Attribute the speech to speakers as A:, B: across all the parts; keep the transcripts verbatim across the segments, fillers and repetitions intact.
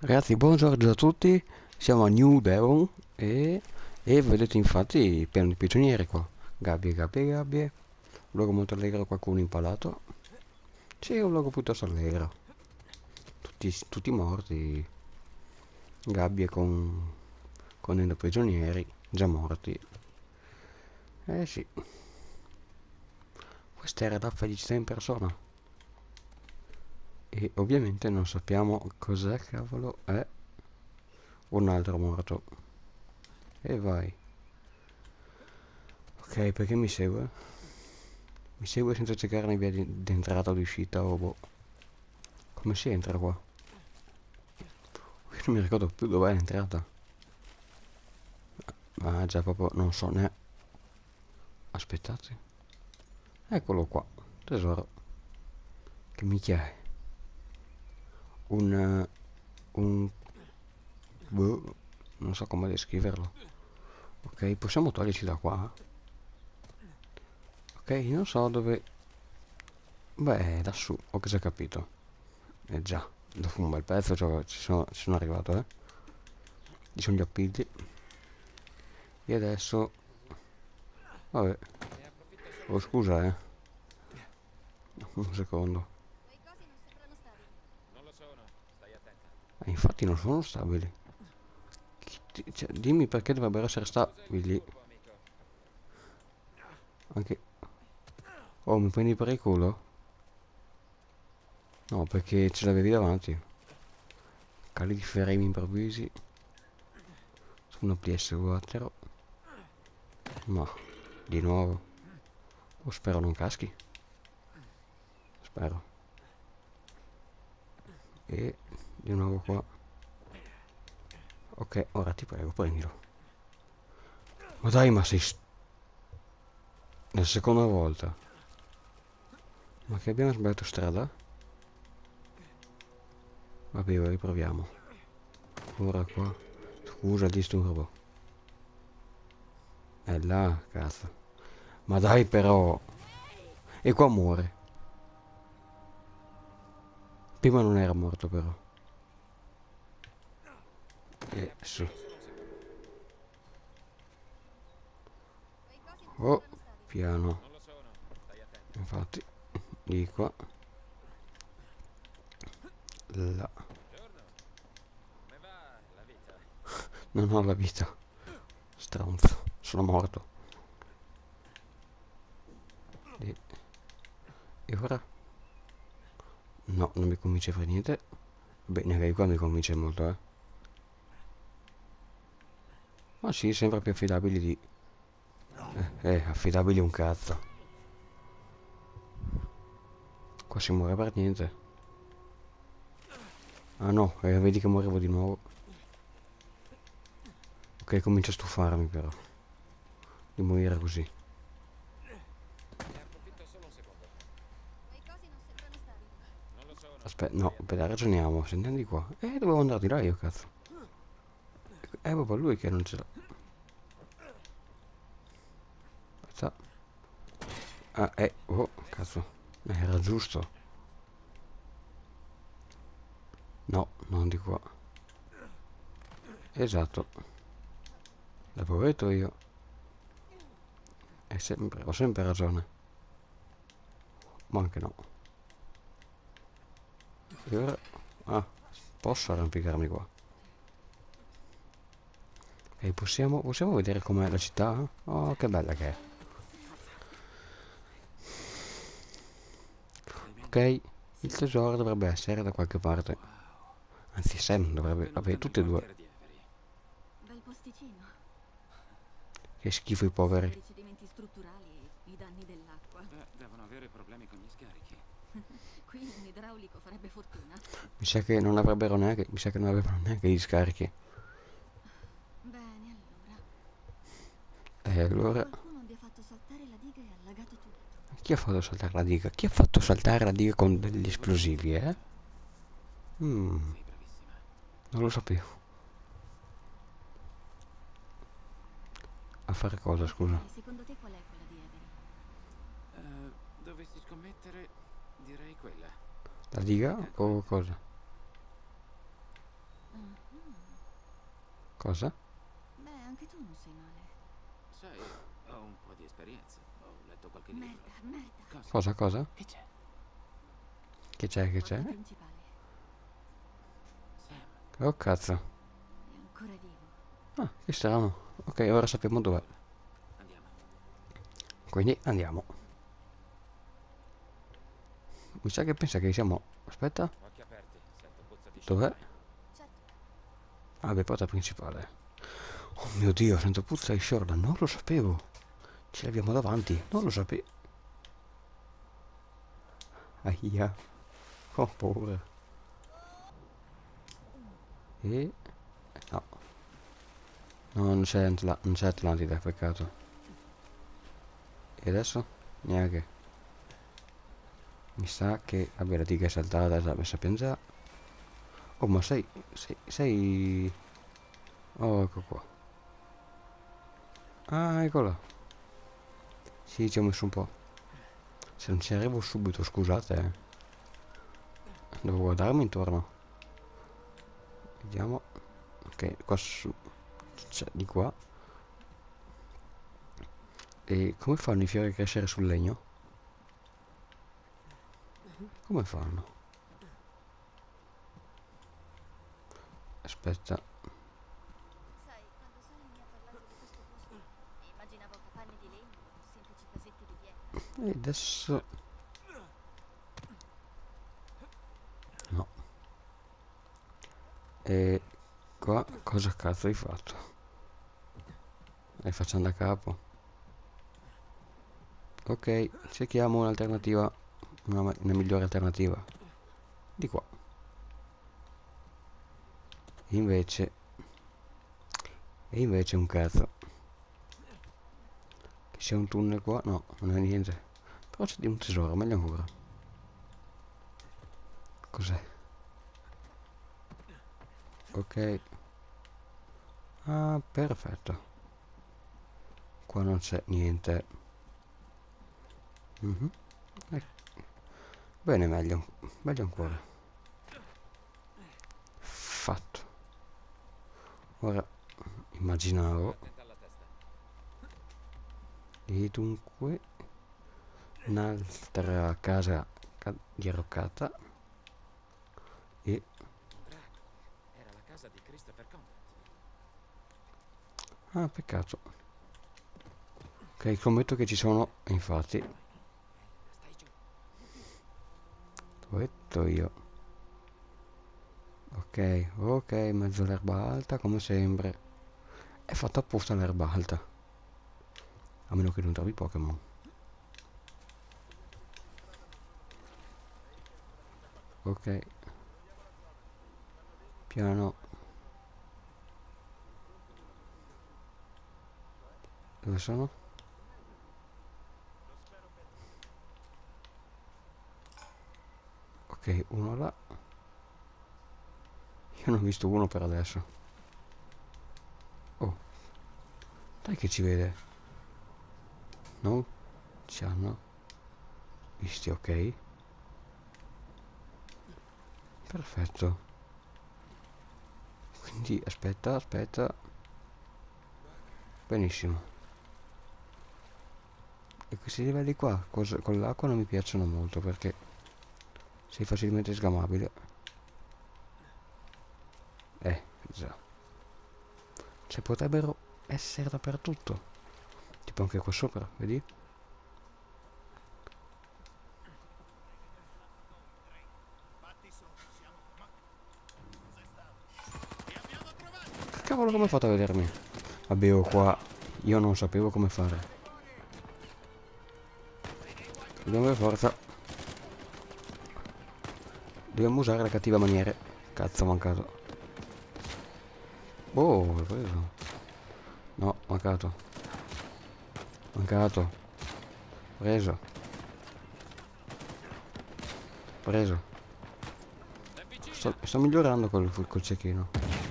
A: Ragazzi, buongiorno a tutti, siamo a New Devon e, e vedete infatti pieno di prigionieri qua. Gabbie, gabbie, gabbie. Un luogo molto allegro, qualcuno impalato. Sì, è un luogo piuttosto allegro. Tutti, tutti morti. Gabbie con, con i prigionieri, già morti. Eh sì, questa era la felicità in persona. E ovviamente non sappiamo cos'è, cavolo, è un altro morto. E vai. Ok, perché mi segue? Mi segue senza cercare una via di, di entrata o di uscita o boh. Come si entra qua? Io non mi ricordo più dov'è l'entrata. Ma già proprio non so ne. Aspettate. Eccolo qua. Tesoro. Che minchia è? Un... eh, un... boh, non so come descriverlo. Ok, possiamo toglierci da qua? Ok, non so dove... Beh, lassù, ho già capito. Eh già, dopo un bel pezzo cioè, ci, sono, ci sono arrivato, eh. Ci sono gli appigli. E adesso... Vabbè. Oh, scusa, eh. Un secondo. Eh, infatti non sono stabili. Chi- cioè, dimmi perché dovrebbero essere stabili. Anche... Oh, mi prendi per il culo? No, perché ce l'avevi davanti. Cali di frame improvvisi. Su una P S quattro. Ma, di nuovo. Oh, spero non caschi. Spero. E di nuovo qua. Ok, ora ti prego, prendilo. Ma dai, ma sei... st- la seconda volta. Ma che abbiamo sbagliato strada? Vabbè, ora riproviamo. Ora qua. Scusa, disturbo. È là, cazzo. Ma dai però. E qua muore. Prima non era morto però. E su. Oh, piano. Infatti, di qua. Là. Non ho la vita. Stronzo. Sono morto. E, e ora? No, non mi convince per niente. Beh, neanche qua mi convince molto, eh. Ma sì, sembra più affidabili di... Eh, eh, affidabili un cazzo. Qua si muore per niente. Ah no, eh, vedi che morivo di nuovo. Ok, comincia a stufarmi però. Di morire così. Aspetta, no, aspetta, ragioniamo. Se andiamo di qua. Eh, dovevo andare di là io, cazzo. È proprio lui che non ce l'ha. Aspetta. Ah, eh, oh, cazzo. Eh, Era giusto. No, non di qua. Esatto. L'avevo detto io. E sempre, ho sempre ragione. Ma anche no. E ora... Ah, posso arrampicarmi qua. E possiamo, possiamo vedere com'è la città? Oh, che bella che è. Ok, il tesoro dovrebbe essere da qualche parte. Anzi, Sam dovrebbe... Vabbè, tutte e due.
B: Bel posticino.
A: Che schifo i
B: Solo
A: poveri.
B: i ricevimenti strutturali, i danni dell'acqua.
C: Beh, devono avere problemi con gli scarichi.
B: Qui un idraulico farebbe fortuna.
A: Mi sa che non avrebbero neanche... Mi sa che non avevano neanche gli scarichi.
B: Bene, allora.
A: E
B: Sembra che
A: allora...
B: qualcuno abbia fatto saltare la diga e allagato tutto.
A: Chi ha fatto saltare la diga? Chi ha fatto saltare la diga con degli
C: Devo darti
A: esplosivi, eh?
C: ragione.
A: Mm,
C: Sei bravissima.
A: non lo sapevo. A fare cosa,
B: Ok,
A: scusa?
B: secondo te qual è quella di Avery?
C: Eh, dovessi scommettere, direi quella.
A: La diga
C: L'unica
A: o
C: corretta.
A: cosa? Cosa?
B: Beh, anche tu non sei male.
C: Sai, ho un po' di esperienza. Ho letto qualche libro.
B: Merda, merda.
C: Cosa?
A: Cosa, cosa?
C: Che c'è?
A: Che c'è, che
B: Porta
A: c'è?
B: principale.
C: Sam.
A: Oh cazzo.
B: È ancora vivo.
A: Ah, che strano. Ok, ora sappiamo dov'è.
C: Andiamo.
A: Quindi andiamo. Mi sa che pensa che siamo... Aspetta.
C: Occhi aperti. Sento puzza di
A: Dov'è?
C: champagne.
B: Certo.
A: Ah, beh, porta principale. Oh mio Dio, sento puzza di Shordan. Non lo sapevo. Ce l'abbiamo davanti. Non lo sapevo. Aia. Ho paura. E... No. No, non c'è Atla- non c'è Atlantide, peccato. E adesso? Neanche. Mi sa che... Vabbè, la diga è saltata, l'ha messa a piangere. Oh, ma sei... Sei... sei... Oh, ecco qua. Ah, eccolo. Sì, ci ho messo un po'. Se non ci arrivo subito, scusate, eh. Devo guardarmi intorno. Vediamo. Ok, qua su... C'è di qua. E come fanno i fiori a crescere sul legno? Come fanno? Aspetta.
B: Sai, quando Sally mi ha parlato di questo posto, immaginavo capanne di legno, semplici casette di pietra.
A: E adesso... No. E qua cosa cazzo hai fatto? Hai facendo a capo. Ok, cerchiamo un'alternativa. Una, una migliore alternativa. Di qua. Invece... E invece un cazzo. Che c'è un tunnel qua? No, non è niente. Però c'è di un tesoro, meglio ancora. Cos'è? Ok. Ah, perfetto. Qua non c'è niente. Mhm. Eh, Bene, meglio. Meglio ancora. Fatto. Ora immaginavo.
C: Attenta alla testa.
A: E dunque un'altra casa ca- diroccata. E...
C: Drac. Era la casa di Christopher Conrad.
A: Ah, peccato. Ok, scommetto che ci sono, infatti.
C: Stai giù.
A: Dove sto io? Ok, ok, mezzo all'erba alta, come sempre. È fatta apposta l'erba alta. A meno che non trovi Pokémon. Ok. Piano. Dove sono? Ok, uno là. Io ne ho visto uno per adesso. Oh, dai che ci vede. Non ci hanno visti, ok. Perfetto. Quindi aspetta, aspetta. Benissimo. E questi livelli qua cosa- con l'acqua non mi piacciono molto perché sei facilmente sgamabile. Eh, già. Cioè potrebbero essere dappertutto. Tipo anche qua sopra, vedi? Cavolo, come ho fatto a vedermi? Vabbè, oh, qua io non sapevo come fare. Dobbiamo per forza. Dobbiamo usare la cattiva maniera. Cazzo, ho mancato. Oh, l'ho preso. No, mancato. Mancato. Preso. Preso. Sto, sto migliorando col, col cecchino.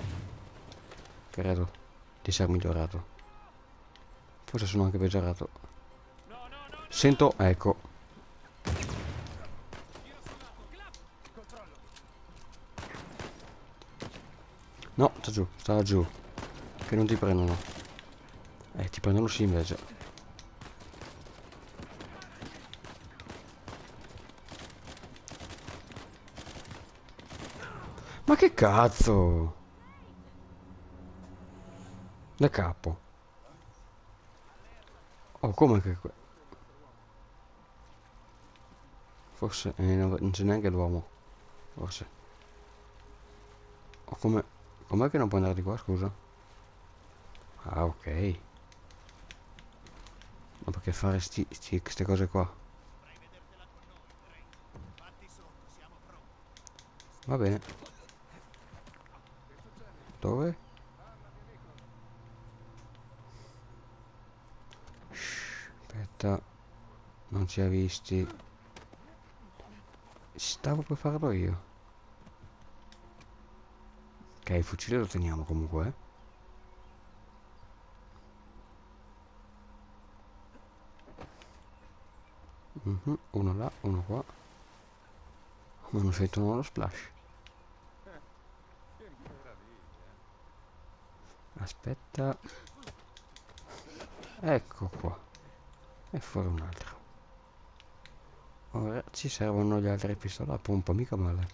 A: Credo di essere migliorato. Forse sono anche peggiorato. Sento, ecco. No, sta giù, sta giù. Che non ti prendono. Eh, ti prendono sì invece. Ma che cazzo? Da capo. Oh, come che... que- Forse... Eh, non non c'è neanche l'uomo. Forse. Oh, come... Com'è che non puoi andare di qua, scusa? Ah, ok. Ma perché fare sti... sti... queste cose qua? Va bene. Dove? Shh, aspetta. Non ci ha visti. Stavo per farlo io. Ok, il fucile lo teniamo comunque, eh. Mhm, uno là, uno qua. Ma non sentono lo splash. Aspetta. Ecco qua. E fuori un altro. Ora ci servono gli altri pistole a pompa, mica male.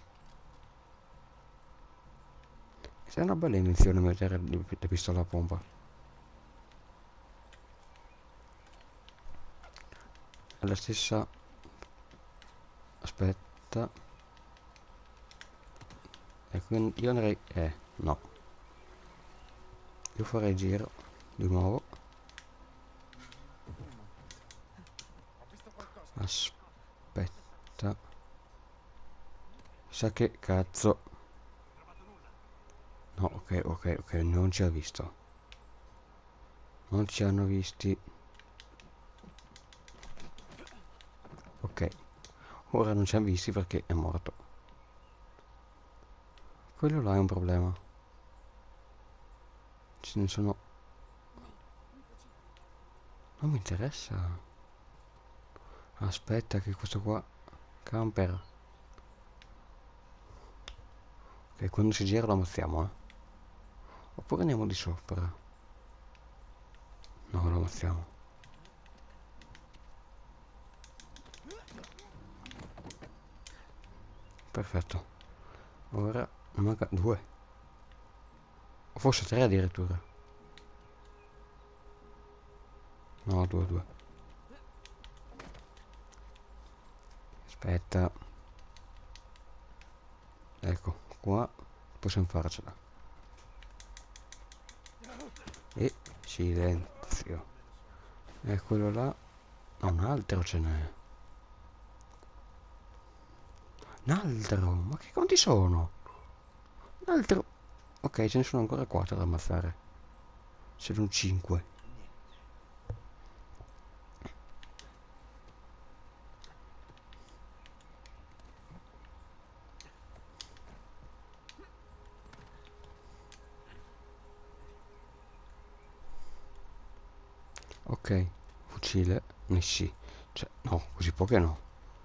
A: È una bella invenzione mettere le le pistole a pompa. È la stessa... Aspetta. E quindi io andrei... Eh, no. Io farei il giro. Di nuovo. Aspetta. Sa che cazzo. No, ok, ok, ok, non ci ha visto. Non ci hanno visti. Ok. Ora non ci hanno visti perché è morto. Quello là è un problema. Ce ne sono... Non mi interessa. Aspetta che questo qua... Camper. Ok, quando si gira lo ammazziamo, eh. Oppure andiamo di sopra. No, lo ammazziamo. Perfetto. Ora ne manca due. O forse tre addirittura. No, due, due. Aspetta. Ecco, qua possiamo farcela. E silenzio. E quello là. Ah, un altro ce n'è. Un altro. Ma che quanti sono? Un altro. Ok, ce ne sono ancora quattro da ammazzare. Ce ne sono cinque. Ok, fucile. Eh sì. Cioè, no, così poche no.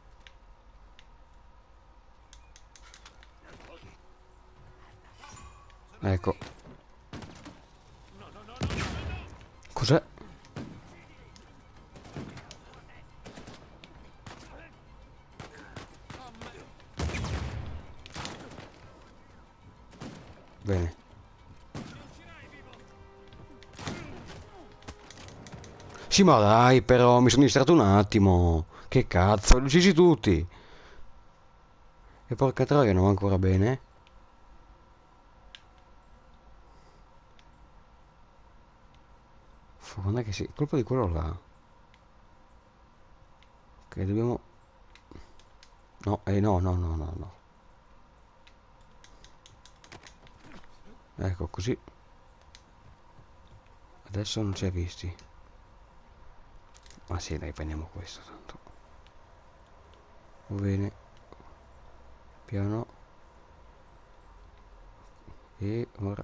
A: Ecco. Cos'è? Bene. Sì, ma dai, però mi sono distratto un attimo. Che cazzo, li uccisi tutti. E porca troia, non va ancora bene. F- Non è che sì, colpa di quello là. Che dobbiamo... No, eh no, no, no, no, no. Ecco, così. Adesso non ci hai visti. Ma sì, dai, prendiamo questo tanto. Va bene. Piano. E ora...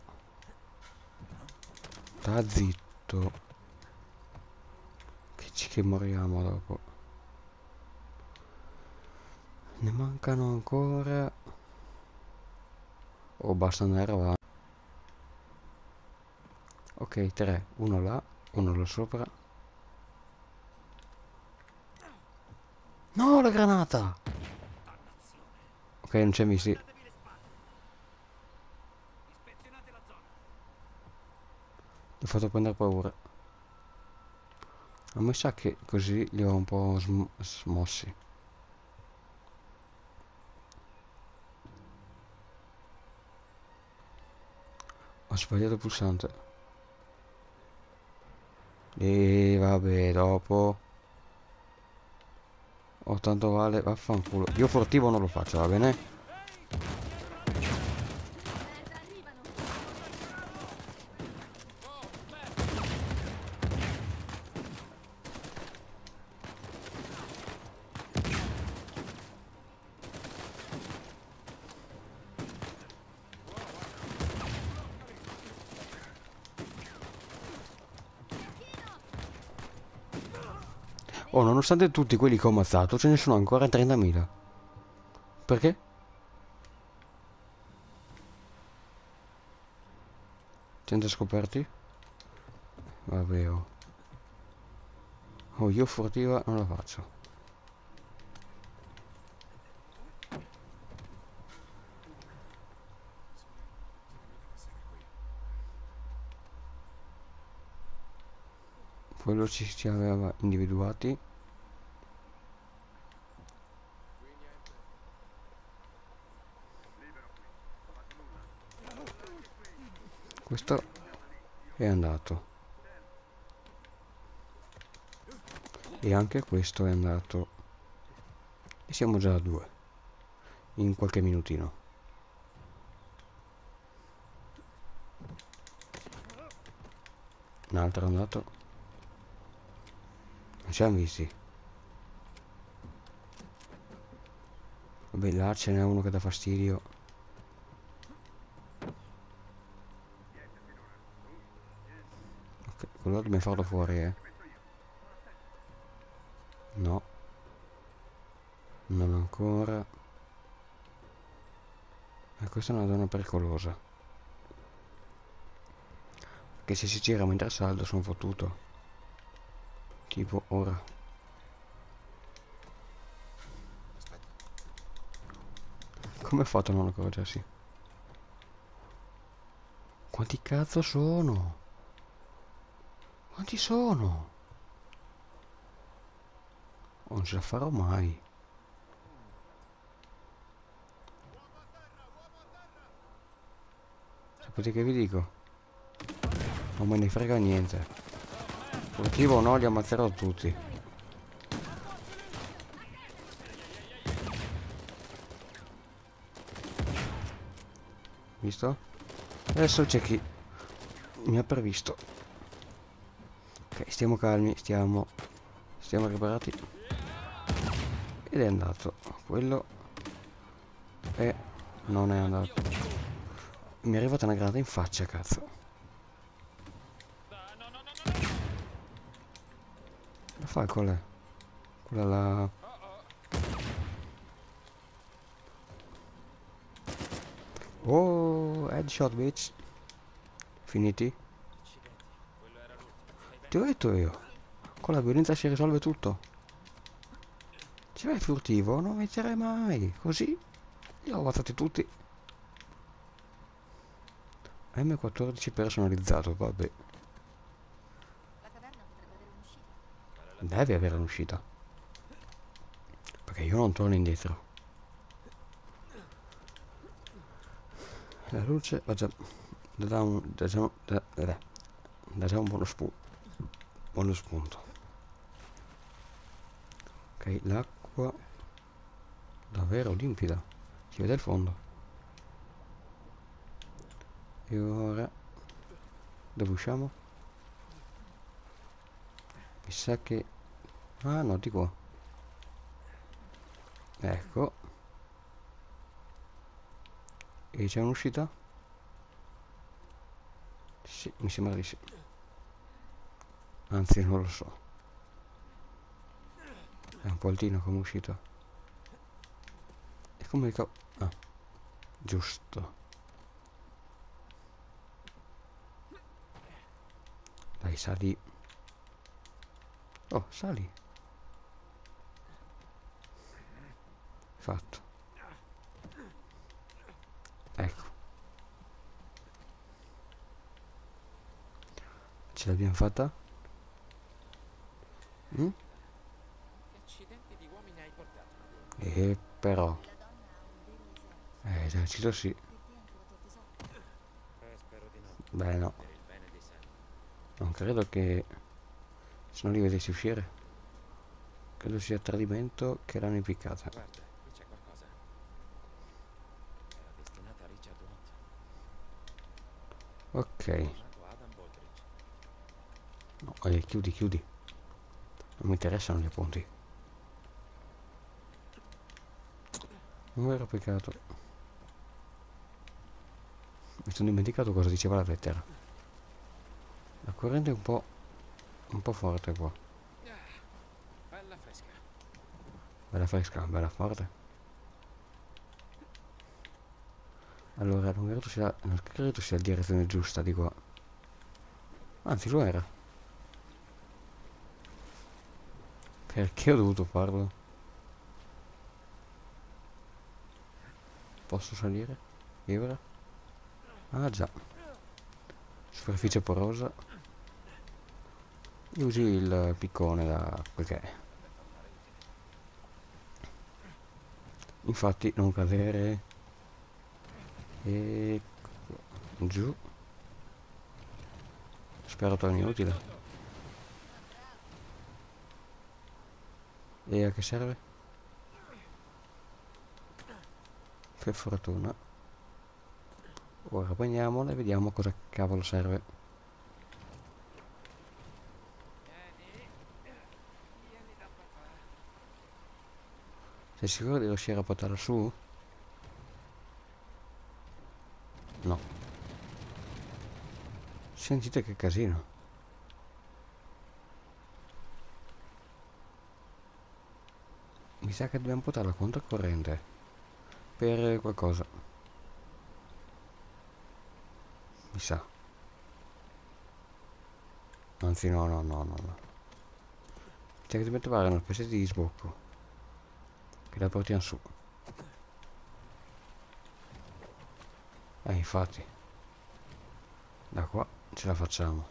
A: Sta zitto. Che ci che moriamo dopo. Ne mancano ancora... Oh, basta andare avanti. Ok, tre. Uno là, uno là sopra. No, la granata! Ok, non c'è missili. Mi ha fatto prendere paura. A me sa che così li ho un po' sm smossi. Ho sbagliato il pulsante. E vabbè, dopo. Oh, tanto vale, vaffanculo. Io furtivo non lo faccio, va bene? Oh, nonostante tutti quelli che ho ammazzato, ce ne sono ancora trentamila. Perché? Senza scoperti? Vabbè, oh. Oh, io furtiva non la faccio. Quello ci si aveva individuati. Questo è andato. E anche questo è andato. E siamo già a due. In qualche minutino. Un altro è andato. Non ci siamo visti. Vabbè, là ce n'è uno che dà fastidio. Ok, quello dobbiamo farlo fuori, eh. No. Non ancora. E questa è una zona pericolosa. Che se si gira mentre saldo sono fottuto. Tipo ora. Come ha fatto a non accorgersi? Quanti cazzo sono? Quanti sono? Oh, non ce la farò mai. Sapete che vi dico? Non me ne frega niente. Furtivo o no, li ammazzerò tutti. Visto? Adesso c'è chi mi ha previsto. Ok, stiamo calmi, stiamo... Stiamo preparati. Ed è andato. Quello... E... non è andato. Mi è arrivata una granata in faccia, cazzo. La fa qual è? Quella là... Oh, headshot, bitch. Finiti? Ti ho detto io. Con la violenza si risolve tutto. Se vai furtivo non metterei mai. Così li ho ammazzati tutti. M quattordici personalizzato, vabbè.
B: La caverna potrebbe avere un'uscita.
A: Deve avere un'uscita. Perché io non torno indietro. La luce va già... dà un... dà già, dà, dà, dà già un buono spunto. Buono spunto. Ok, l'acqua... davvero limpida. Si vede il fondo. E ora... dove usciamo? Mi sa che... ah no, di qua. Ecco. E c'è un'uscita? Sì, mi sembra di sì. Anzi, non lo so. È un po' altino come uscita. E come cavolo... ah, giusto. Dai, sali. Oh, sali. Fatto. Ecco. Ce l'abbiamo fatta? Mm?
C: Che accidenti di uomini hai portato?
A: E però.
B: Quella donna ha un vero esercito.
A: Eh, esercito sì.
B: Per te anche la tua tesoro.
C: Eh, spero di no.
A: Beh, no.
C: Per il bene di Sam.
A: Non credo che... Se non li vedessi uscire. Credo sia tradimento che l'hanno impiccata.
C: Guarda, qui c'è qualcosa. Era destinata a Richard Watt.
A: Ok.
C: Chiamato Adam Baldridge.
A: No, eh, chiudi, chiudi. Non mi interessano gli appunti. Non mi ero peccato. Mi sono dimenticato cosa diceva la lettera. La corrente è un po'... un po' forte qua.
C: Ah, bella fresca.
A: Bella fresca, bella forte. Allora, non credo sia, non credo sia la direzione giusta di qua. Anzi, lo era. Perché ho dovuto farlo? Posso salire? E ora? Ah già. Superficie porosa. E usi il piccone da quel che è. Infatti non cadere. E giù. Spero torni utile. E a che serve? Che fortuna. Ora prendiamola e vediamo cosa cavolo serve.
C: Vieni. Vieni da papà.
A: Sei sicuro di riuscire a portarla su? No. Sentite che casino. Mi sa che dobbiamo portarla controcorrente. Per qualcosa. Mi sa. Anzi no, no, no, no, no. C'è che dobbiamo trovare una specie di sbocco. Che la portiamo su. Eh, infatti. Da qua ce la facciamo.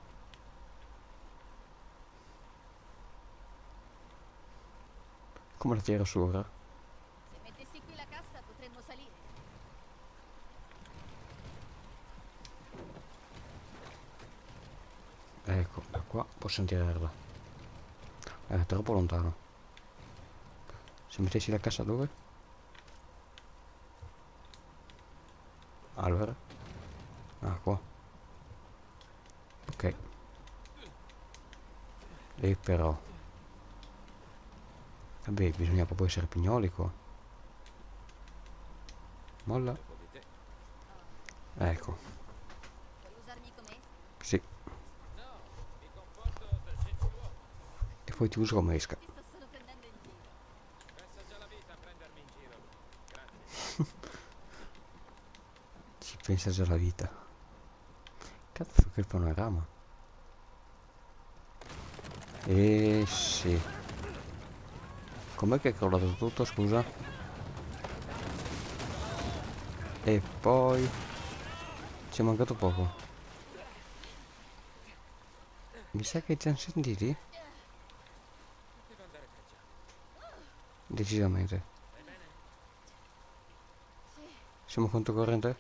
A: Come la tiro su ora?
B: Se mettessi qui la cassa potremmo salire.
A: Ecco, da qua posso tirarla. È troppo lontano. Se mettessi la cassa dove? Allora? Ah, qua. Ok. E però. Vabbè, bisogna proprio essere pignoli qua. Molla.
C: Dopo di te.
A: Ecco.
B: Vuoi usarmi come esca?
A: Sì.
C: No, mi comporto da gentiluomo.
A: E poi ti uso come esca.
B: Ti sto solo prendendo in giro.
C: Pensa già la vita a prendermi in giro. Grazie.
A: Ci pensa già la vita. Cazzo, che panorama. Eh sì. Com'è che è crollato tutto, scusa? E poi... ci è mancato poco. Mi sa che ci hanno sentiti?
C: Poteva andare peggio.
A: Decisamente.
C: Vai bene?
B: Sì.
A: Siamo controcorrente?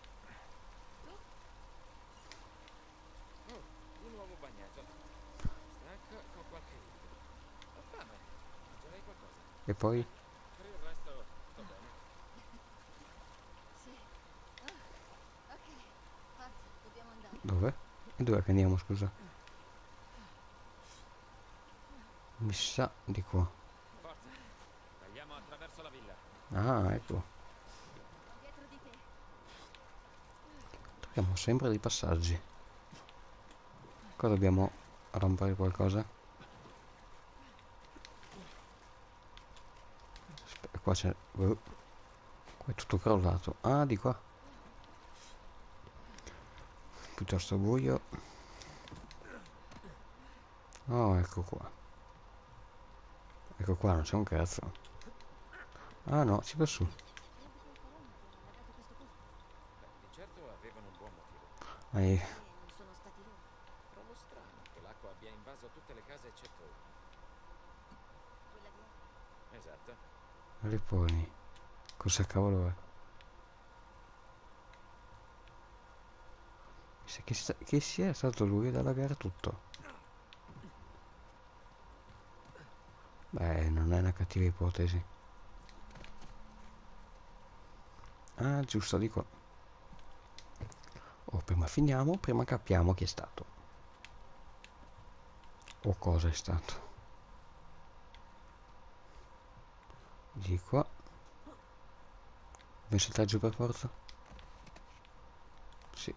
C: Oh, un uomo bagnato. Stanco con qualche liquido. Ho fame. Mangerei qualcosa.
A: E poi?
C: Per il resto sto bene.
B: Sì. Ah, ok. Forza, dobbiamo andare.
A: Dove? E dove che andiamo, scusa? Mi sa di qua.
C: Forza. Tagliamo attraverso la villa.
A: Ah, ecco.
B: Dietro di te.
A: Troviamo sempre dei passaggi. Qua dobbiamo rompere qualcosa. Aspetta, qua c'è... uh, qua è tutto crollato. Ah, di qua. Piuttosto buio. Oh, ecco qua. Ecco qua, non c'è un cazzo. Ah no, si va su.
B: Chi è di quei coloni che ha allagato questo posto?
C: Beh, di certo avevano un buon motivo.
A: Eh,
B: E non sono stati loro.
C: Trovo strano che l'acqua abbia invaso tutte le case eccetto una.
B: Quella di Harry.
C: Esatto.
A: Ripponi. Cosa cavolo è? Mi sa Che, sta- che sia stato lui ad allagare tutto. Beh, non è una cattiva ipotesi. Ah, giusto, di qua. Oh, prima finiamo, prima capiamo chi è stato. O cosa è stato. Di qua. Devi saltare giù per forza? Sì.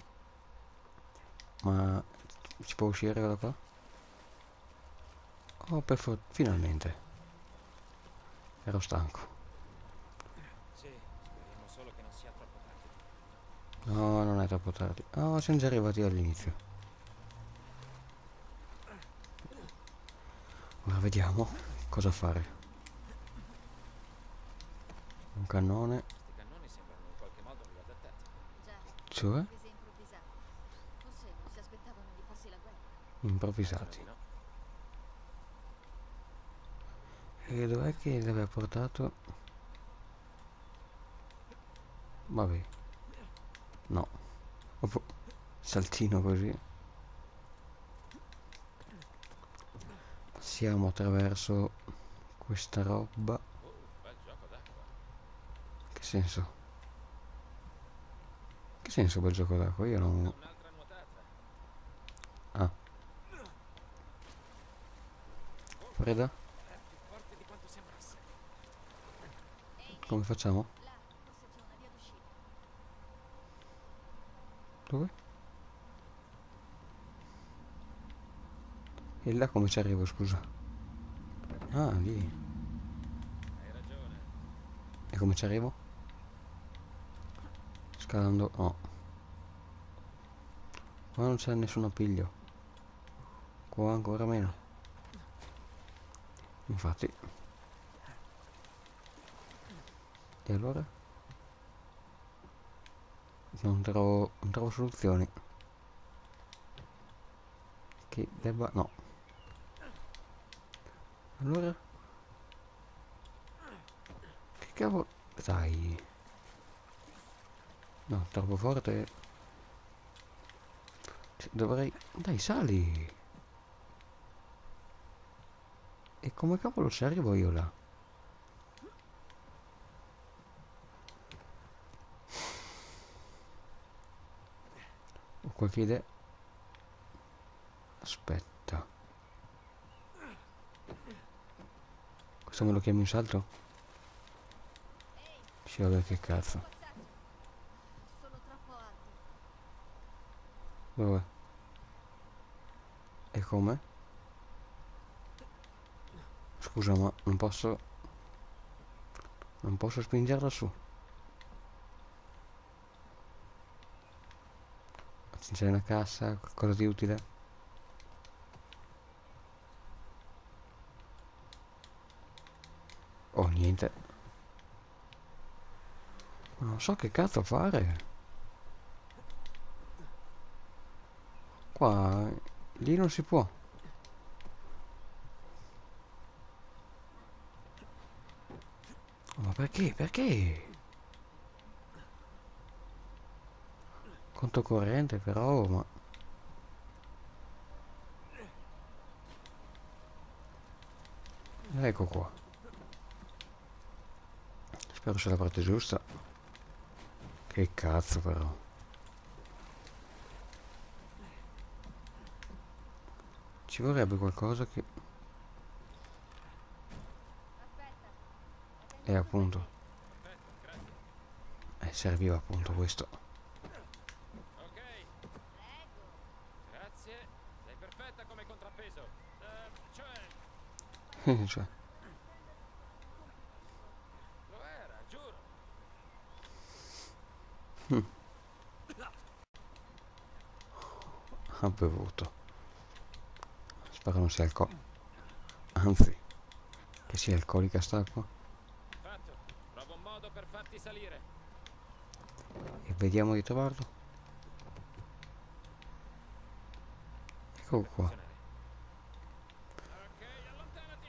A: Ma si può uscire da qua? Oh, per for- finalmente. Ero stanco.
C: Sì, speriamo solo che non sia troppo tardi.
A: No, non è troppo tardi. Oh, siamo già arrivati all'inizio. Ora vediamo cosa fare. Un cannone.
C: Questi cannoni sembrano in qualche modo riadattati.
B: Già,
A: Cioè,
B: prese improvvisate. Forse non si aspettavano di farsi la guerra.
C: Immagino
A: improvvisati.
C: di no.
A: E dov'è che li aveva portato? Vabbè, no. Oppo- Saltino così. Passiamo attraverso questa roba.
C: Uh, bel gioco d'acqua.
A: Che senso? Che senso bel gioco d'acqua? Io non...
C: Da un'altra nuotata.
A: Ah,
C: Wow,
A: Freda?
C: è più forte di quanto sembrasse.
B: Ehi,
A: Come
B: Nate,
A: facciamo?
B: là, forse c'è una via d'uscita.
A: Dove? E là come ci arrivo, scusa? Ah, lì.
C: Hai ragione.
A: E come ci arrivo? Scalando... No. Qua non c'è nessun appiglio. Qua ancora meno. Infatti. E allora? Non trovo... Non trovo soluzioni. Che debba... No. Allora? Che cavolo... Dai. No, troppo forte. Cioè, dovrei... Dai, sali! E come cavolo ci arrivo io là? Ho qualche idea? Aspetta. Questo me lo chiami un salto?
B: Ehi,
A: Sì, vabbè, che
B: cerca di non
A: cazzo.
B: sguazzarti. È solo troppo alto.
A: Dove? E come? Scusa, ma non posso... Non posso spingerla su. C'è una cassa, qualcosa di utile? Oh, niente. Non so che cazzo fare. Qua... Lì non si può. Ma perché? Perché? Conto corrente però, ma... Ecco qua. Spero sia la parte giusta. Che cazzo però. Ci vorrebbe qualcosa che...
B: Aspetta, la
A: Eh,
B: tengo su per
A: appunto.
B: te.
C: Perfetto, grazie.
A: Eh, serviva appunto questo.
C: Ok,
B: Prego.
C: grazie. Sei perfetta come contrappeso. Eh, cioè,
A: Cioè...
B: Non prendere come un complimento.
C: lo era, giuro.
A: Ha bevuto. Spero non sia alcolica. Anzi, che sia alcolica sta qua.
C: Fatto. Trovo un modo per farti salire.
A: E vediamo di trovarlo. Eccolo
C: Dovrebbe
A: qua.
C: funzionare. Ok, allontanati.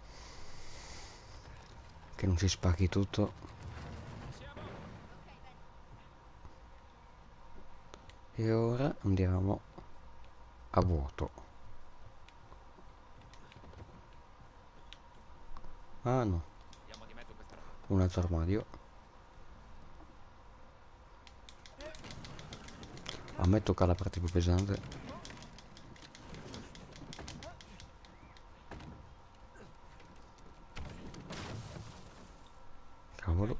A: Che non si spacchi tutto.
C: Ci siamo.
B: Ok, bene.
A: E ora andiamo a vuoto. Ah no,
C: Vediamo di mettere questa roba.
A: un altro armadio. A me tocca la parte più pesante. Cavolo.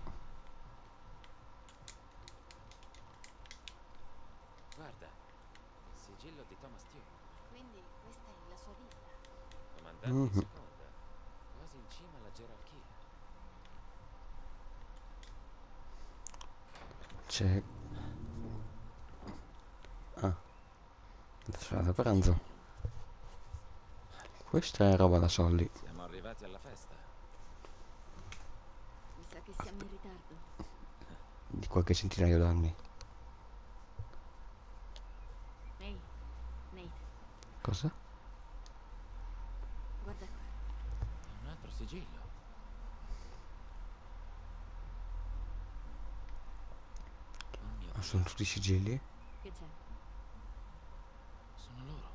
C: Guarda, il sigillo di Thomas Tew.
B: Quindi questa è la sua villa.
C: Comandante in
A: Mhm.
C: seconda. Quasi in cima alla gerarchia.
A: C'è... Ah, adesso è da pranzo. Questa è roba da soldi.
C: Siamo arrivati alla festa.
B: Mi sa che siamo in ritardo.
A: Di qualche centinaio d'anni.
B: Ehi, Nate,
A: Cosa?
B: guarda qua.
C: È un altro sigillo. Oh mio
A: Ah,
C: Dio,
A: sono tutti sigilli?
B: Che c'è?
C: sono loro.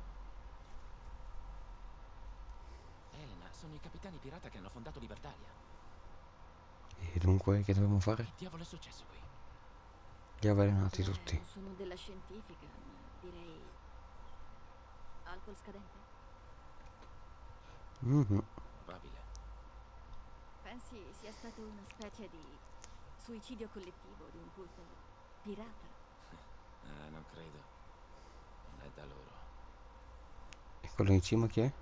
C: Elena, sono i capitani pirata che hanno fondato Libertalia.
A: E dunque che dobbiamo fare?
C: Che diavolo è successo qui?
A: Li ha avvelenati
B: Beh,
A: tutti.
B: non sono della scientifica, ma direi... alcol scadente?
A: Mhm.
C: Probabile.
B: Pensi sia stato una specie di suicidio collettivo di un culto pirata?
C: Eh, non credo. Non è da loro.
A: E quello in cima chi è?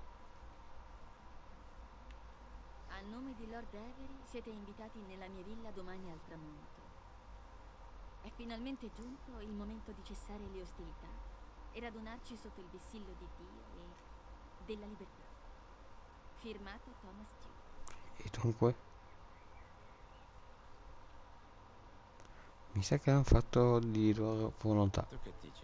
B: A nome di Lord Avery siete invitati nella mia villa domani al tramonto. È finalmente giunto il momento di cessare le ostilità e radunarci sotto il vessillo di Dio e della libertà. Firmato Thomas Tew.
A: E dunque? Mi sa che hanno fatto di loro volontà.
C: Tu che dici?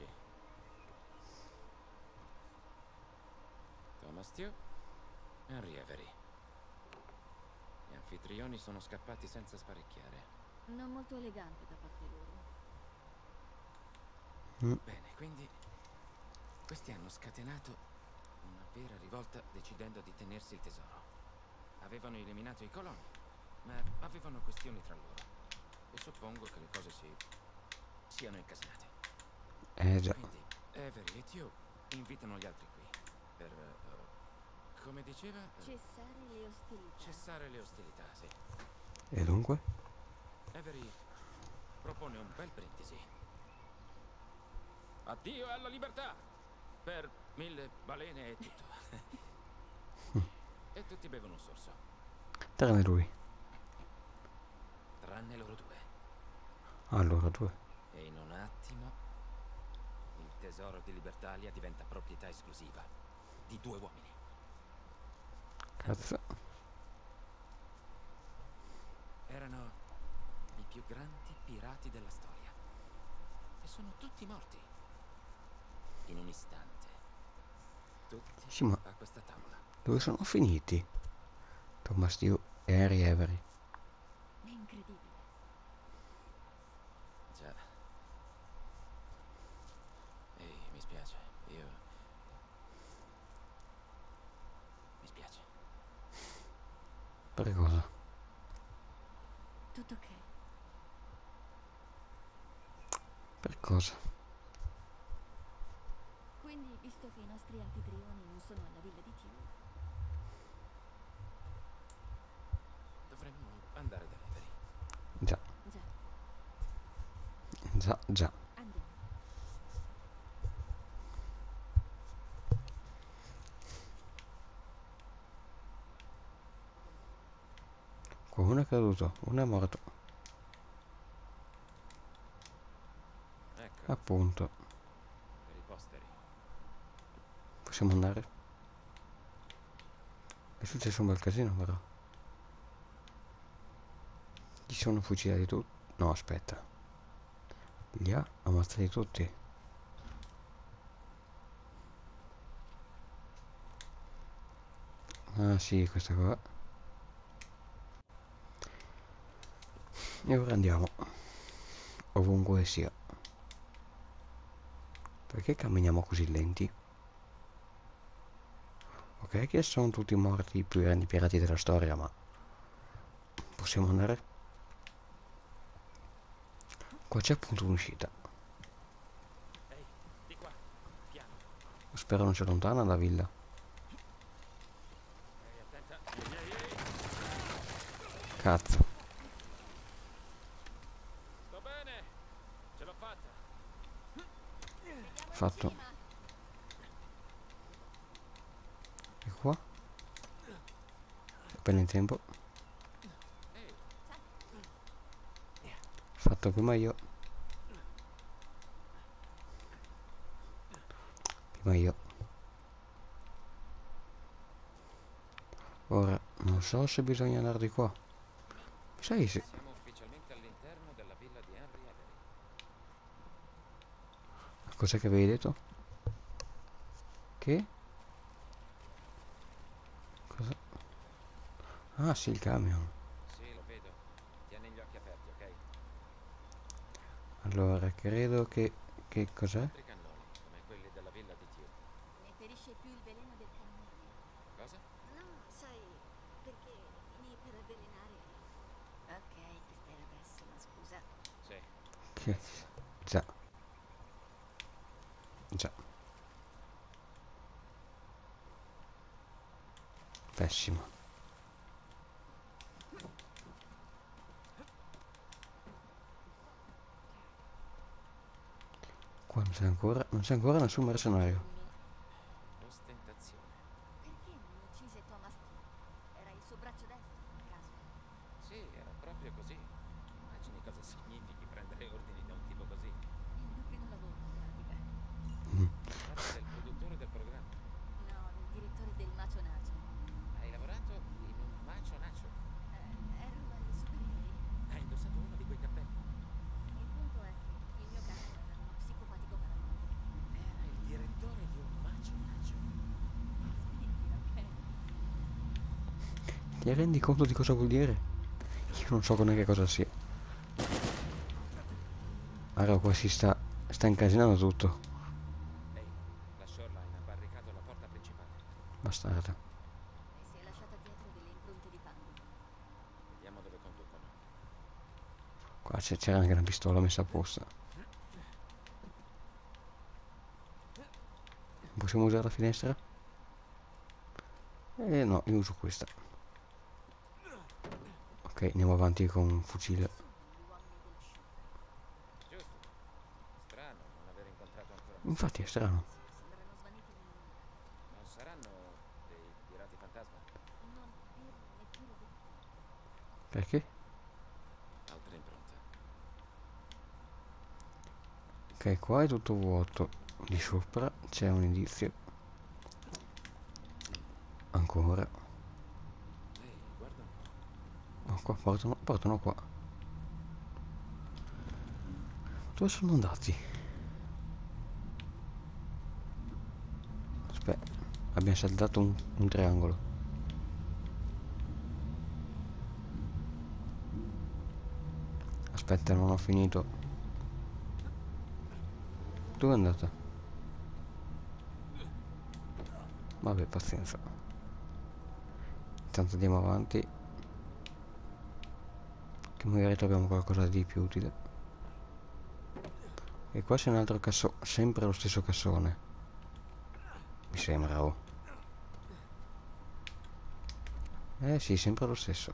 C: Thomas Tew? Henry Avery. Gli anfitrioni sono scappati senza sparecchiare.
B: Non molto elegante da parte loro.
A: Mm.
C: Bene, quindi questi hanno scatenato una vera rivolta decidendo di tenersi il tesoro. Avevano eliminato i coloni, ma avevano questioni tra loro. E suppongo che le cose si siano incasate.
A: Eh già.
C: Quindi Avery e Tew invitano gli altri qui per, eh, come diceva, eh,
B: Cessare le ostilità.
C: cessare le ostilità, sì.
A: E dunque?
C: Avery propone un bel brindisi. Addio alla libertà! Per mille balene e tutto. E tutti bevono un sorso.
A: Tranne lui.
C: Tranne loro due.
A: Allora due.
C: E in un attimo il tesoro di Libertalia diventa proprietà esclusiva di due uomini.
A: Cazzo.
C: Erano i più grandi pirati della storia. E sono tutti morti. In un istante. Tutti
A: Sì, ma
C: a questa tavola.
A: dove sono finiti? Thomas Tew e Harry Avery.
B: È incredibile.
C: Già. Ehi, mi spiace. Io... Mi spiace.
A: Per cosa?
B: Tutto ok.
A: Per cosa?
B: Quindi, visto che i nostri anfitrioni non sono alla villa di Tew,
C: Dovremmo andare da Avery.
A: Già,
B: già,
A: già, già.
B: andiamo.
A: Qua uno è caduto, uno è morto.
C: Ecco,
A: Appunto.
C: per i posteri.
A: Possiamo andare? È successo un bel casino però. Ci sono fucilati tutti. No, aspetta. Li ha ammazzati tutti. Ah sì, questa qua. E ora andiamo. Ovunque sia. Perché camminiamo così lenti? Ok che sono tutti morti i più grandi pirati della storia, ma possiamo andare? Qua c'è appunto un'uscita.
C: Ehi, di qua, piano.
A: Spero non sia lontana la villa.
C: Ehi, attenta. Ehi, ehi, ehi.
A: Cazzo.
C: Sto bene. Ce l'ho fatta.
B: Vediamo in
A: Fatto.
B: cima.
A: E qua? Appena in tempo.
C: Ehi,
A: Fatto prima io. Prima io. Ora, non so se bisogna andare di qua. Sai se...
C: siamo ufficialmente all'interno della villa di Henry Avery.
A: Cos'è che avevi detto? Che? Cosa? Ah sì, il camion.
C: Sì, lo vedo. Tieni gli occhi aperti, ok?
A: Allora, credo che... Che cos'è?
C: Altri cannoni, come quelli della villa di Tube.
B: Ne ferisce più il veleno del cannone.
C: Cosa?
B: No, sai, perché finì per avvelenare. Ok, questa era pessima, scusa.
C: Sì.
A: Che... Già. Già. Pessimo. Qua non c'è ancora... Non c'è ancora nessun mercenario.
C: Ostentazione.
B: Perché non uccise Thomas T? Era il suo braccio destro, per caso.
C: Sì, era proprio così. Immagini cosa significhi prendere ordini da un tipo così.
B: Il mio primo lavoro, in pratica.
C: Parli del produttore del programma.
B: No, del direttore del Macio Nacio.
C: Hai lavorato in un macio nacio.
B: Eh, ero alle superiori.
C: Hai indossato uno di quei cappelli.
B: Il punto è che il mio capo era uno psicopatico paranoico.
C: Era il direttore di un macio nacio.
B: Smettila, ok?
A: Ti rendi conto di cosa vuol dire? Io non so neanche cosa sia. Allora qua si sta... Sta incasinando tutto.
C: Ehi, la Shoreline ha barricato la porta principale.
A: Bastarda.
B: E si è lasciata dietro delle impronte di fango.
C: Vediamo dove conducono.
A: Qua c'è- c'era anche una pistola messa apposta. Possiamo usare la finestra? Eh no, io uso questa. Ok, andiamo avanti con un fucile.
B: Sono gli uomini della Shoreline.
C: Giusto. Strano non aver incontrato ancora nessuno.
A: Infatti è strano.
B: Sì, sembrano svaniti nel nulla.
C: Non saranno dei pirati fantasma?
B: Non dirlo neppure di più.
A: Perché?
C: Altre impronte.
A: Ok, qua è tutto vuoto. Di sopra c'è un indizio. Ancora.
C: Ehi, guarda un po'.
A: Oh, qua portano, portano qua. Dove sono andati? Aspetta, abbiamo saltato un, un triangolo. Aspetta, non ho finito. Dove è andata? Vabbè, pazienza. Intanto andiamo avanti. Che magari troviamo qualcosa di più utile. E qua c'è un altro cassone. Sempre lo stesso cassone. Mi sembra, oh. Eh sì, sempre lo stesso.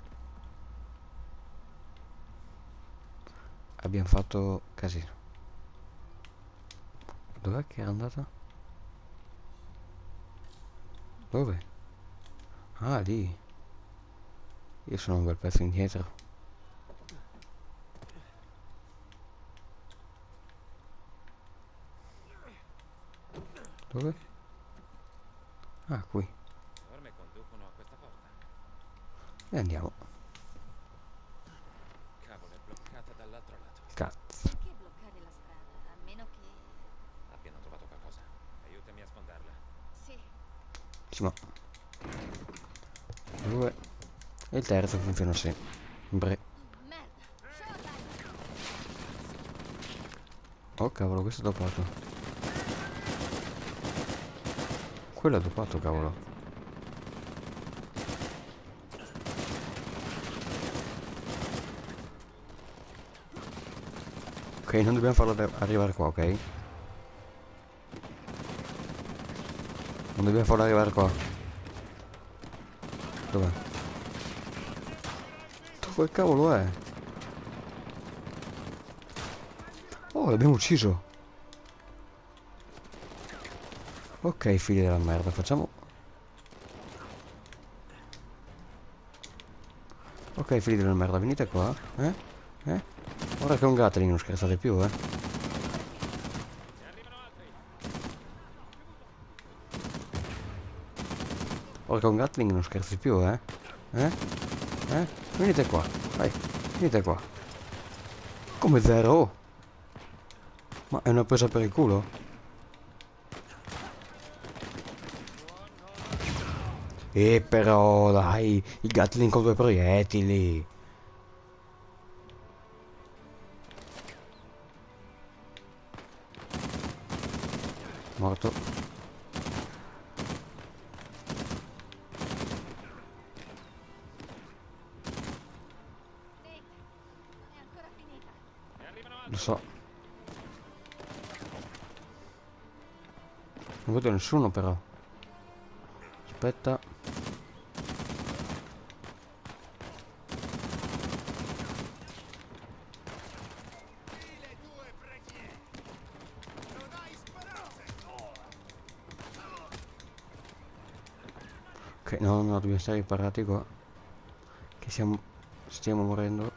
A: Abbiamo fatto casino. Dov'è che era andata? Dove? Ah, lì. Io sono un bel pezzo indietro. Dove? Ah, qui.
C: Le orme conducono a questo
A: E andiamo.
C: Cavolo, è bloccata dall'altro lato.
A: Cazzo.
B: Perché bloccare la strada? A meno che...
C: Abbiano trovato qualcosa. Aiutami a sfondarla.
B: Sì.
A: Sì, ma... Due. E il terzo funziona sempre.
B: Oh, merda. Shogun!
A: Oh cavolo, questo è dopato. Quello è dopato, cavolo. Ok, non dobbiamo farlo arrivare qua, ok? Non dobbiamo farlo arrivare qua. Dov'è? Dove cavolo è? Oh, l'abbiamo ucciso. Ok, figli della merda, facciamo... Ok, figli della merda, venite qua. Eh? Eh? Ora che è un Gatling non scherzate più, eh? Ora che è un Gatling non scherzi più, eh? Eh? Eh? Venite qua, vai, venite qua. Come zero? Oh. Ma è una presa per il culo? E però, dai, il Gatling con due proiettili. Morto.
B: Nate, non è ancora finita.
A: Lo so. Non vedo nessuno però. Aspetta. Ok, no, no, dobbiamo stare riparati qua. Che siamo... stiamo morendo.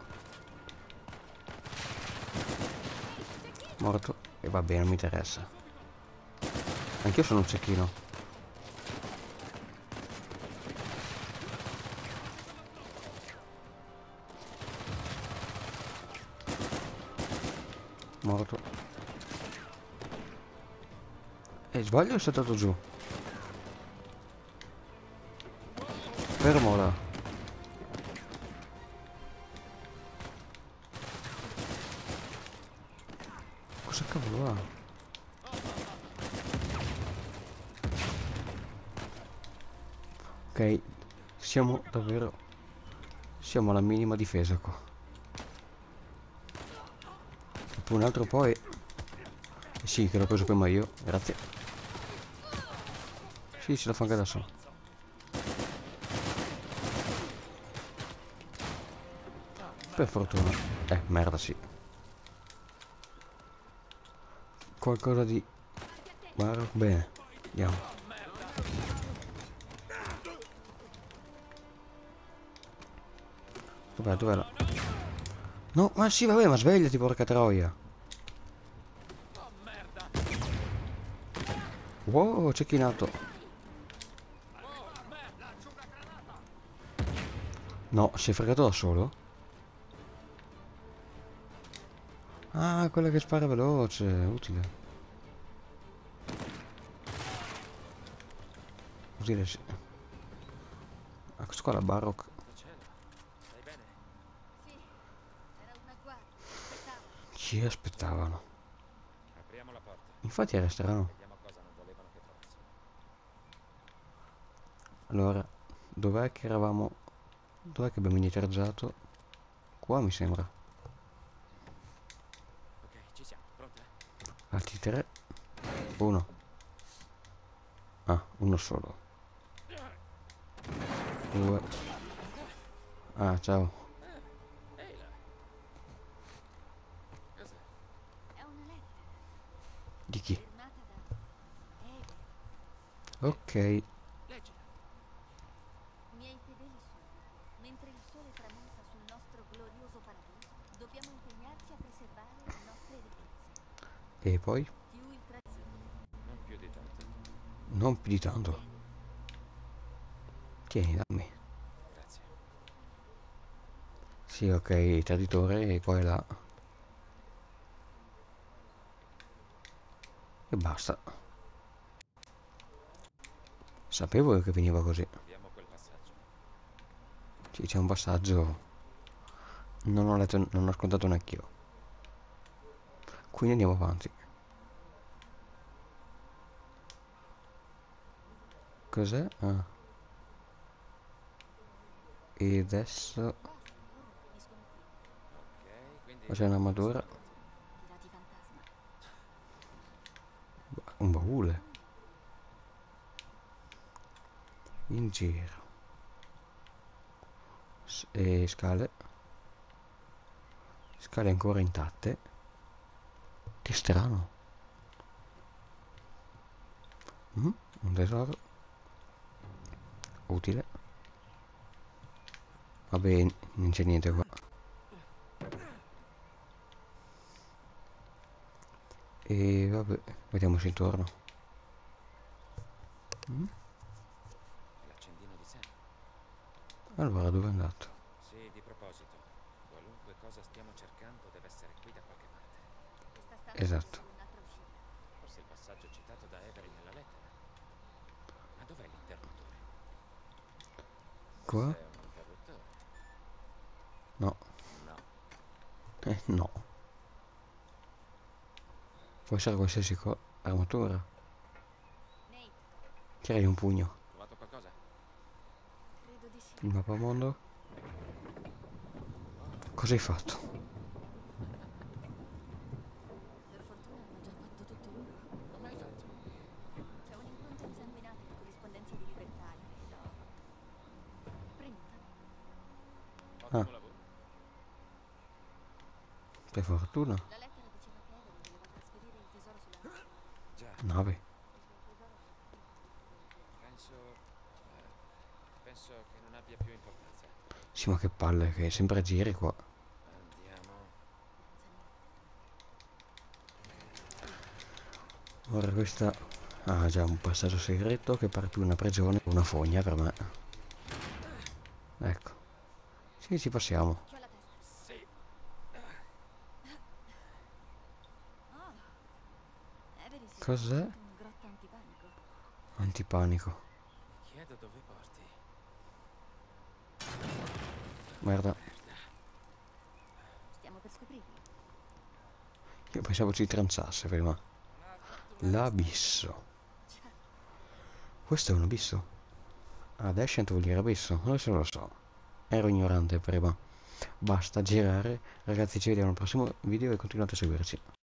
A: Morto. E va bene, non mi interessa. Anch'io sono un cecchino. Morto. E sbaglio o è saltato giù? Fermo là. Cosa cavolo ha? Ok, siamo davvero... siamo alla minima difesa qua. E poi un altro poi... Eh sì, che l'ho preso prima io, grazie. Sì, ce la fa anche da solo. Per fortuna. Eh, merda, sì. Qualcosa di... Guarda, bene. Andiamo. Dov'è, dov'è la... No, ma sì, vabbè, ma svegliati, porca troia. Wow, cecchinato. No, si è fregato da solo? Ah, quella che spara veloce, utile. Utile, sì. Ah, questo qua è la Barrock.
C: Cielo, stai bene?
B: Sì, era una guardia. Aspettavo.
A: Ci aspettavano.
C: Apriamo la porta.
A: Infatti era strano.
C: Vediamo cosa non volevano che trovassimo.
A: Allora, dov'è che eravamo? Dov'è che abbiamo iniziato? Qua mi sembra.
C: Ok, ci siamo, pronte?
A: Altri tre. Uno. Ah, uno solo. Due. Ah, ciao.
C: Ehi là. Cos'è?
B: È una lettera.
A: Di chi?
B: Firmata da... Eve.
A: Ok.
C: Leggila.
B: Miei fedeli sudditi, mentre il sole tramonta sul nostro glorioso paradiso, dobbiamo impegnarci a preservare le nostre ricchezze.
A: E poi?
B: Più il trasito.
C: Non più di tanto.
A: Non più di tanto.
B: Tieni.
A: Tieni, dammi.
C: Grazie.
A: Sì, ok, traditore e qua e là. E basta. Sapevo che veniva così.
C: Abbiamo quel passaggio.
A: Sì, c'è un passaggio. Non ho letto, non ho ascoltato neanch'io. Quindi andiamo avanti. Cos'è? Ah. E adesso
B: Basta, ora finiscono qui.
C: Ok, quindi
A: c'è un'armatura.
C: sono arrivati.
B: Pirati fantasma.
A: Un baule. In giro. S- e scale. Scale ancora intatte. Che strano. Mm, un tesoro. Utile. Vabbè, non c'è niente qua. E vabbè, vediamo se torno. Mm?
C: L'accendino di Sam.
A: Allora, dove è andato?
C: Sì, di proposito. Qualunque cosa stiamo cercando deve essere qui da qualche parte.
B: Questa stanza
A: Esatto.
B: è un'altra uscita.
C: Forse il passaggio citato da Avery nella lettera. Ma dov'è l'interruttore?
A: Qua?
C: Forse è un interruttore.
A: No.
C: No.
A: Eh, no. Può essere qualsiasi cosa. Armatura.
B: Nate,
A: Tirei un pugno.
C: Trovato qualcosa?
B: credo di sì.
A: Il mappamondo.
C: Wow.
A: Cosa hai fatto?
B: Per fortuna hanno già fatto tutto loro.
C: Come hai fatto?
B: C'è un'impronta insanguinata in corrispondenza di libertaria e l'ho premuta.
A: Ah,
C: Ottimo lavoro.
A: per fortuna.
B: La lettera diceva che Avery voleva trasferire il tesoro sulla nave.
C: Già,
A: Nave.
C: penso... eh, penso che non abbia più importanza.
A: Sì, ma che palle, che sempre giri qua.
C: Andiamo.
B: Senza niente.
A: Ora questa ha già un passaggio segreto che pare più una prigione che una fogna per me. Ecco. Sì, ci passiamo.
B: Occhio alla testa.
C: Sì.
B: Oh, Avery si è
A: Cos'è?
B: costruito un grotta antipanico.
A: Antipanico.
C: Mi chiedo dove porti.
A: Merda.
C: Merda.
B: Stiamo per scoprirlo.
A: Io pensavo ci transasse prima.
C: Non ha affatto male
A: L'abisso.
B: Già,
A: Questo è un abisso. Ah, Descent vuol dire abisso. Adesso lo so. Ero ignorante prima. Basta girare. Ragazzi, ci vediamo al prossimo video e continuate a seguirci.